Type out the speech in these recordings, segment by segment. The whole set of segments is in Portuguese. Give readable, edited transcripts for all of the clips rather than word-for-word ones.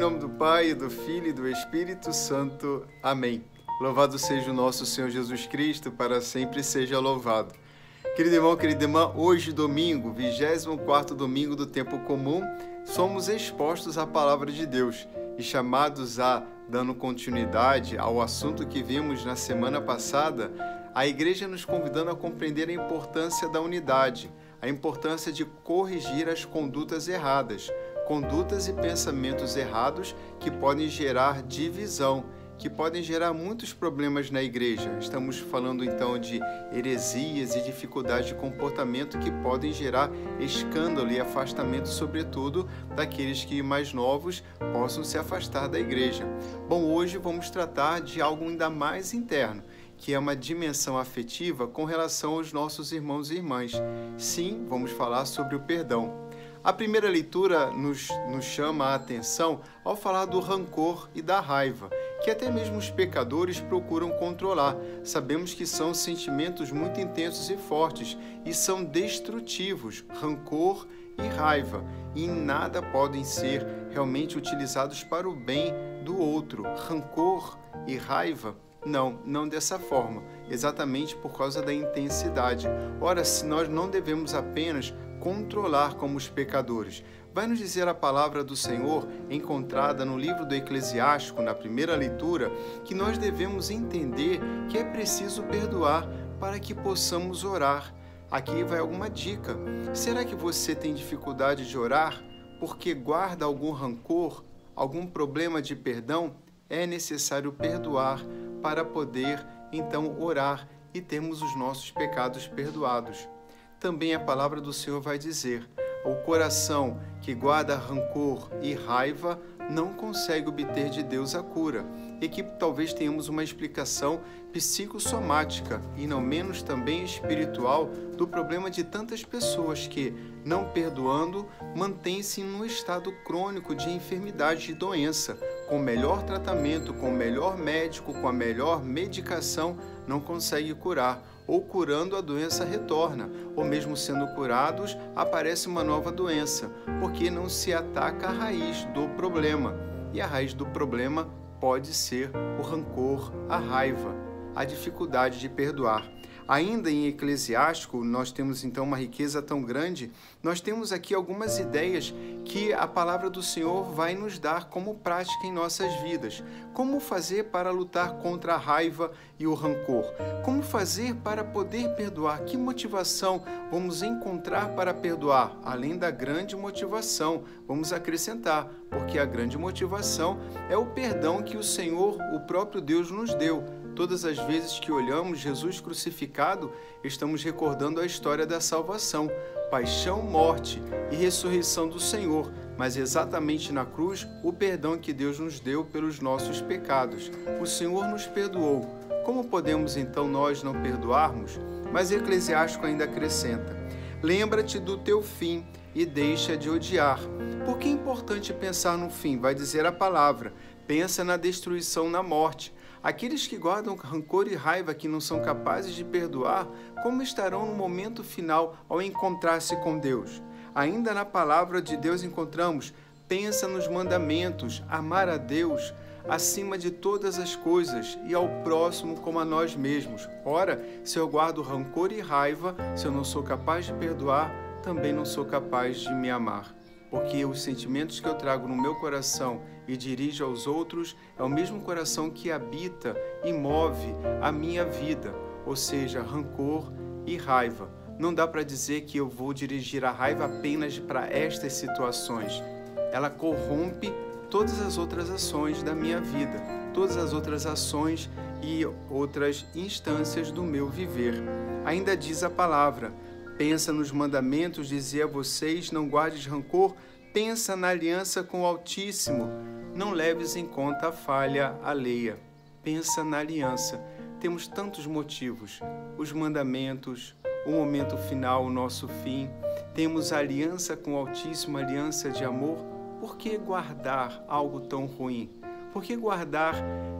nome do Pai, do Filho e do Espírito Santo. Amém. Louvado seja o nosso Senhor Jesus Cristo, para sempre seja louvado. Querido irmão, querida irmã, hoje domingo, 24º domingo do tempo comum, somos expostos à palavra de Deus e chamados a, dando continuidade ao assunto que vimos na semana passada, a igreja nos convidando a compreender a importância da unidade, a importância de corrigir as condutas erradas, condutas e pensamentos errados que podem gerar divisão, que podem gerar muitos problemas na igreja. Estamos falando então de heresias e dificuldades de comportamento que podem gerar escândalo e afastamento, sobretudo daqueles que mais novos possam se afastar da igreja. Bom, hoje vamos tratar de algo ainda mais interno, que é uma dimensão afetiva com relação aos nossos irmãos e irmãs. Sim, vamos falar sobre o perdão. A primeira leitura nos chama a atenção ao falar do rancor e da raiva, que até mesmo os pecadores procuram controlar. Sabemos que são sentimentos muito intensos e fortes e são destrutivos, rancor e raiva, e em nada podem ser realmente utilizados para o bem do outro. Rancor e raiva, não dessa forma, exatamente por causa da intensidade. Ora, se nós não devemos apenas controlar como os pecadores. Vai nos dizer a palavra do Senhor, encontrada no livro do Eclesiástico, na primeira leitura, que nós devemos entender que é preciso perdoar para que possamos orar. Aqui vai alguma dica. Será que você tem dificuldade de orar porque guarda algum rancor, algum problema de perdão? É necessário perdoar para poder, então, orar e termos os nossos pecados perdoados. Também a palavra do Senhor vai dizer: o coração que guarda rancor e raiva não consegue obter de Deus a cura, e que talvez tenhamos uma explicação psicossomática e não menos também espiritual do problema de tantas pessoas que, não perdoando, mantêm-se em um estado crônico de enfermidade e doença. Com o melhor tratamento, com o melhor médico, com a melhor medicação, não consegue curar. Ou curando, a doença retorna, ou mesmo sendo curados, aparece uma nova doença, porque não se ataca a raiz do problema. E a raiz do problema pode ser o rancor, a raiva, a dificuldade de perdoar. Ainda em Eclesiástico, nós temos então uma riqueza tão grande, nós temos aqui algumas ideias que a palavra do Senhor vai nos dar como prática em nossas vidas. Como fazer para lutar contra a raiva e o rancor? Como fazer para poder perdoar? Que motivação vamos encontrar para perdoar? Além da grande motivação, vamos acrescentar, porque a grande motivação é o perdão que o Senhor, o próprio Deus, nos deu. Todas as vezes que olhamos Jesus crucificado, estamos recordando a história da salvação, paixão, morte e ressurreição do Senhor, mas exatamente na cruz, o perdão que Deus nos deu pelos nossos pecados. O Senhor nos perdoou. Como podemos então nós não perdoarmos? Mas Eclesiástico ainda acrescenta: lembra-te do teu fim e deixa de odiar. Por que é importante pensar no fim? Vai dizer a palavra: pensa na destruição, na morte. Aqueles que guardam rancor e raiva, que não são capazes de perdoar, como estarão no momento final ao encontrar-se com Deus? Ainda na palavra de Deus encontramos: pensa nos mandamentos, amar a Deus acima de todas as coisas e ao próximo como a nós mesmos. Ora, se eu guardo rancor e raiva, se eu não sou capaz de perdoar, também não sou capaz de me amar. Porque os sentimentos que eu trago no meu coração e dirijo aos outros é o mesmo coração que habita e move a minha vida, ou seja, rancor e raiva. Não dá para dizer que eu vou dirigir a raiva apenas para estas situações. Ela corrompe todas as outras ações da minha vida, todas as outras ações e outras instâncias do meu viver. Ainda diz a palavra: pensa nos mandamentos, dizia a vocês, não guardes rancor, pensa na aliança com o Altíssimo, não leves em conta a falha alheia. Pensa na aliança. Temos tantos motivos, os mandamentos, o momento final, o nosso fim. Temos a aliança com o Altíssimo, aliança de amor. Por que guardar algo tão ruim? Por que guardar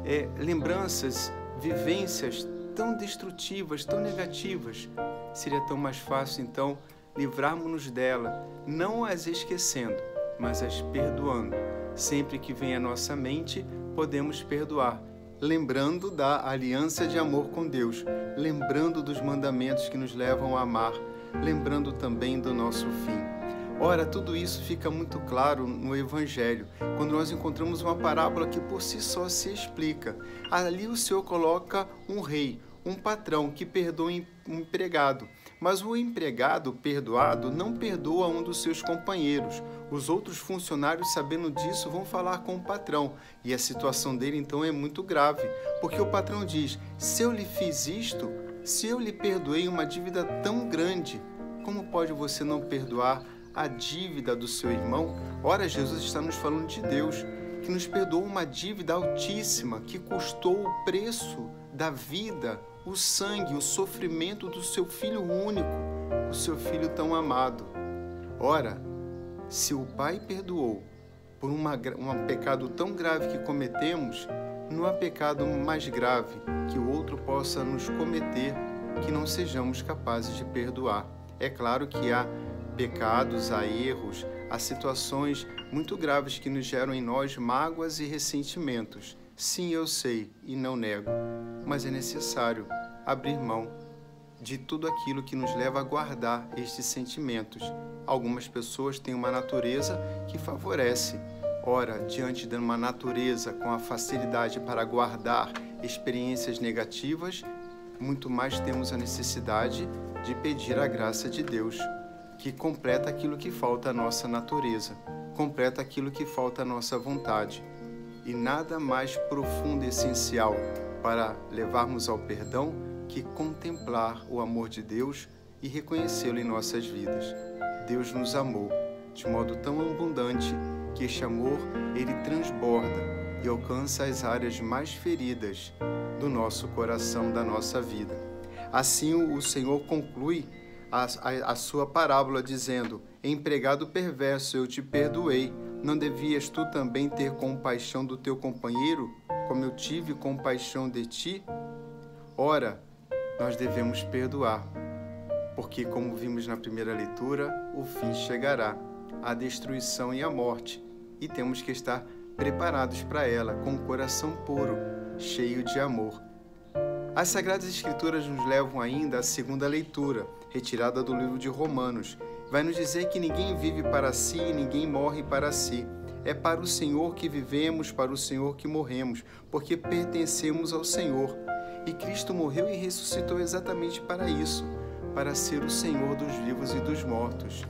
lembranças, vivências tão destrutivas, tão negativas? Seria tão mais fácil, então, livrarmos-nos dela, não as esquecendo, mas as perdoando. Sempre que vem à nossa mente, podemos perdoar, lembrando da aliança de amor com Deus, lembrando dos mandamentos que nos levam a amar, lembrando também do nosso fim. Ora, tudo isso fica muito claro no Evangelho, quando nós encontramos uma parábola que por si só se explica. Ali o Senhor coloca um rei, um patrão que perdoa um empregado, mas o empregado perdoado não perdoa um dos seus companheiros. Os outros funcionários, sabendo disso, vão falar com o patrão, e a situação dele então é muito grave, porque o patrão diz: se eu lhe fiz isto, se eu lhe perdoei uma dívida tão grande, como pode você não perdoar a dívida do seu irmão? Ora, Jesus está nos falando de Deus, que nos perdoou uma dívida altíssima, que custou o preço da vida, o sangue, o sofrimento do seu Filho único, o seu Filho tão amado. Ora, se o Pai perdoou por um pecado tão grave que cometemos, não há pecado mais grave que o outro possa nos cometer que não sejamos capazes de perdoar. É claro que há pecados, há erros, há situações muito graves que nos geram em nós mágoas e ressentimentos. Sim, eu sei e não nego, mas é necessário abrir mão de tudo aquilo que nos leva a guardar estes sentimentos. Algumas pessoas têm uma natureza que favorece. Ora, diante de uma natureza com a facilidade para guardar experiências negativas, muito mais temos a necessidade de pedir a graça de Deus, que completa aquilo que falta à nossa natureza, completa aquilo que falta à nossa vontade. E nada mais profundo e essencial para levarmos ao perdão que contemplar o amor de Deus e reconhecê-lo em nossas vidas. Deus nos amou de modo tão abundante que este amor, ele transborda e alcança as áreas mais feridas do nosso coração, da nossa vida. Assim, o Senhor conclui a sua parábola dizendo: empregado perverso, eu te perdoei. Não devias tu também ter compaixão do teu companheiro, como eu tive compaixão de ti? Ora, nós devemos perdoar, porque, como vimos na primeira leitura, o fim chegará, a destruição e a morte, e temos que estar preparados para ela, com o coração puro, cheio de amor. As Sagradas Escrituras nos levam ainda à segunda leitura, retirada do livro de Romanos. Vai nos dizer que ninguém vive para si e ninguém morre para si. É para o Senhor que vivemos, para o Senhor que morremos, porque pertencemos ao Senhor. E Cristo morreu e ressuscitou exatamente para isso, para ser o Senhor dos vivos e dos mortos.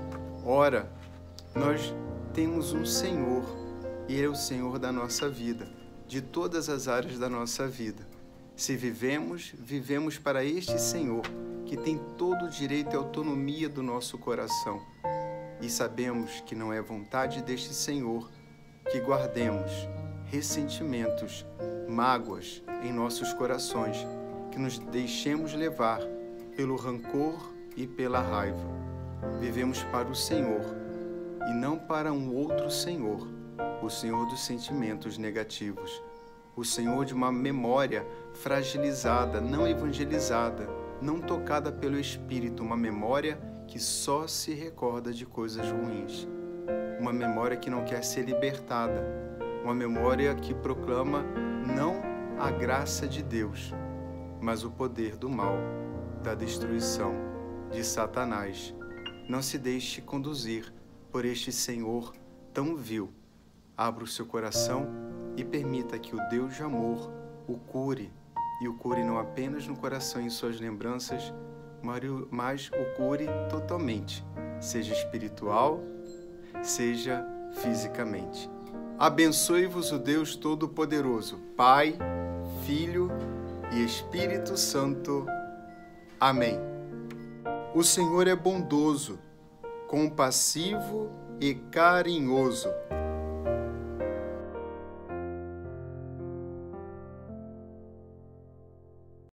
Ora, nós temos um Senhor, e Ele é o Senhor da nossa vida, de todas as áreas da nossa vida. Se vivemos, vivemos para este Senhor, que tem todo o direito e autonomia do nosso coração. E sabemos que não é vontade deste Senhor que guardemos ressentimentos, mágoas em nossos corações, que nos deixemos levar pelo rancor e pela raiva. Vivemos para o Senhor e não para um outro Senhor, o Senhor dos sentimentos negativos, o Senhor de uma memória fragilizada, não evangelizada, não tocada pelo Espírito, uma memória que só se recorda de coisas ruins, uma memória que não quer ser libertada, uma memória que proclama não a graça de Deus, mas o poder do mal, da destruição, de Satanás. Não se deixe conduzir por este Senhor tão vil. Abra o seu coração e permita que o Deus de amor o cure, e o cure não apenas no coração e em suas lembranças, mas o cure totalmente, seja espiritual, seja fisicamente. Abençoe-vos o Deus Todo-Poderoso, Pai, Filho e Espírito Santo. Amém. O Senhor é bondoso, compassivo e carinhoso.